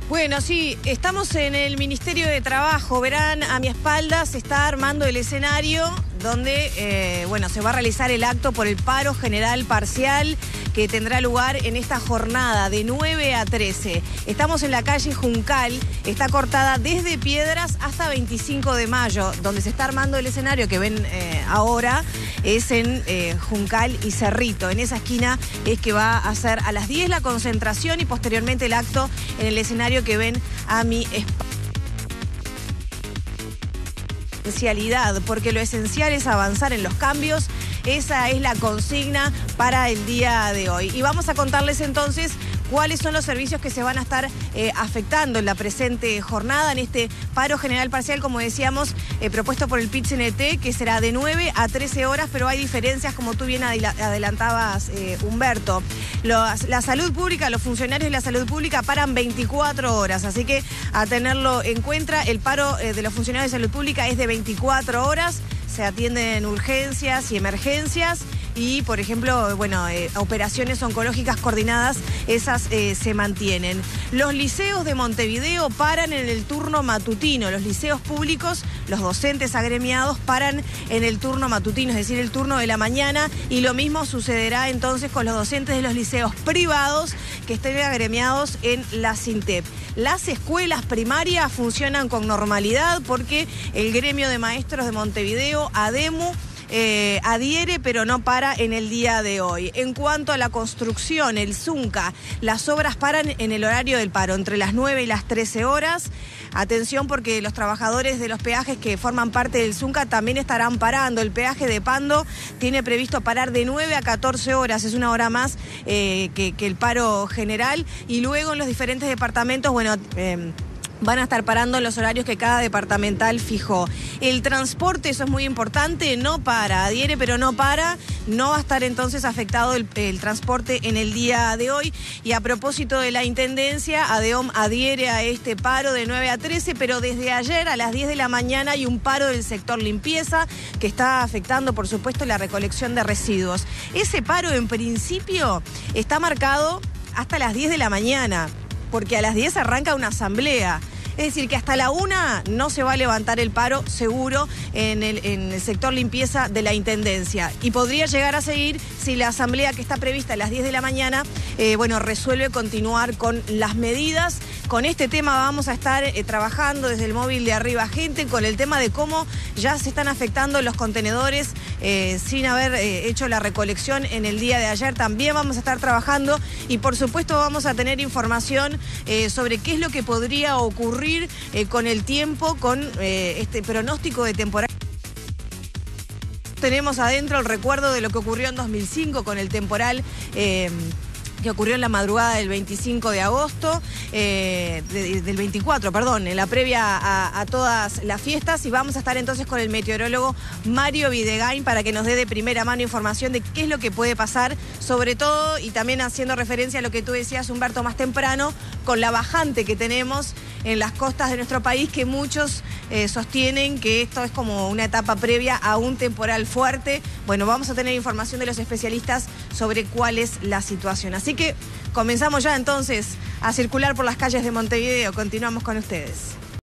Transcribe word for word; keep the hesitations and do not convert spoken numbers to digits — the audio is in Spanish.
Bueno, sí, estamos en el Ministerio de Trabajo. Verán, a mi espalda se está armando el escenario donde, eh, bueno, se va a realizar el acto por el paro general parcial que tendrá lugar en esta jornada de nueve a trece. Estamos en la calle Juncal, está cortada desde Piedras hasta veinticinco de mayo, donde se está armando el escenario que ven eh, ahora es en eh, Juncal y Cerrito. En esa esquina es que va a ser a las diez la concentración y posteriormente el acto en el escenario que ven a mi espalda. Esencialidad, porque lo esencial es avanzar en los cambios. Esa es la consigna para el día de hoy. Y vamos a contarles entonces cuáles son los servicios que se van a estar eh, afectando en la presente jornada, en este paro general parcial, como decíamos, eh, propuesto por el P I T C N T, que será de nueve a trece horas, pero hay diferencias, como tú bien adelantabas, eh, Humberto. Los, la salud pública, los funcionarios de la salud pública paran veinticuatro horas, así que a tenerlo en cuenta, el paro eh, de los funcionarios de salud pública es de veinticuatro horas, se atienden urgencias y emergencias. Y, por ejemplo, bueno, eh, operaciones oncológicas coordinadas, esas eh, se mantienen. Los liceos de Montevideo paran en el turno matutino. Los liceos públicos, los docentes agremiados paran en el turno matutino, es decir, el turno de la mañana. Y lo mismo sucederá entonces con los docentes de los liceos privados que estén agremiados en la SINTEP. Las escuelas primarias funcionan con normalidad porque el gremio de maestros de Montevideo, ADEMU, Eh, adhiere pero no para en el día de hoy. En cuanto a la construcción, el Zunca, las obras paran en el horario del paro, entre las nueve y las trece horas. Atención porque los trabajadores de los peajes que forman parte del Zunca también estarán parando. El peaje de Pando tiene previsto parar de nueve a catorce horas, es una hora más eh, que, que el paro general. Y luego en los diferentes departamentos, bueno... Eh, van a estar parando en los horarios que cada departamental fijó. El transporte, eso es muy importante, no para, adhiere pero no para, no va a estar entonces afectado el, el transporte en el día de hoy. Y a propósito de la Intendencia, ADEOM adhiere a este paro de nueve a trece, pero desde ayer a las diez de la mañana hay un paro del sector limpieza que está afectando, por supuesto, la recolección de residuos. Ese paro, en principio, está marcado hasta las diez de la mañana, porque a las diez arranca una asamblea. Es decir, que hasta la una no se va a levantar el paro, seguro, en el, en el sector limpieza de la Intendencia. Y podría llegar a seguir si la asamblea que está prevista a las diez de la mañana, eh, bueno, resuelve continuar con las medidas. Con este tema vamos a estar eh, trabajando desde el móvil de Arriba Gente, con el tema de cómo ya se están afectando los contenedores eh, sin haber eh, hecho la recolección en el día de ayer. También vamos a estar trabajando y, por supuesto, vamos a tener información eh, sobre qué es lo que podría ocurrir Eh, con el tiempo, con eh, este pronóstico de temporada. Tenemos adentro el recuerdo de lo que ocurrió en dos mil cinco con el temporal eh, que ocurrió en la madrugada del veinticinco de agosto, eh, de, del veinticuatro, perdón, en la previa a, a todas las fiestas. Y vamos a estar entonces con el meteorólogo Mario Videgain para que nos dé de primera mano información de qué es lo que puede pasar, sobre todo, y también haciendo referencia a lo que tú decías, Humberto, más temprano, con la bajante que tenemos en las costas de nuestro país, que muchos eh, sostienen que esto es como una etapa previa a un temporal fuerte. Bueno, vamos a tener información de los especialistas sobre cuál es la situación. Así que comenzamos ya entonces a circular por las calles de Montevideo. Continuamos con ustedes.